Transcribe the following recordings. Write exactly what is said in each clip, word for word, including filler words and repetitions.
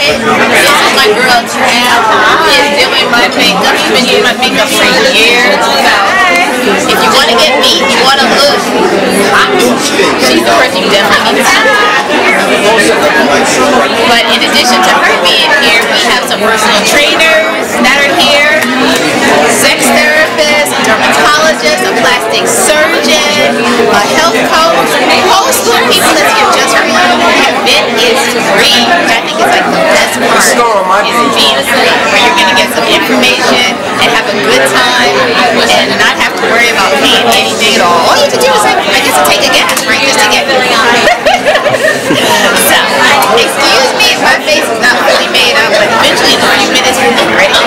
it. This is my girl Trav, who is doing my makeup. She's been doing my makeup for years. So if you want to get me, you want to look hot, she's the person you definitely need to see. But in addition to her being here, we have some personal trainers that are here, sex therapists, a dermatologist, a plastic surgeon, a health coach, a whole slew of people that's here just for you. The event is free, which I think is like the best part, is being free, where you're going to get some information and have a good time and not have to worry about paying anything at all. All you have to do is, like, I guess, take a gas, right, just to get me. So, excuse me if my face is not fully made up, but eventually in a few minutes we'll be ready.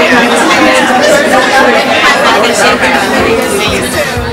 See you soon.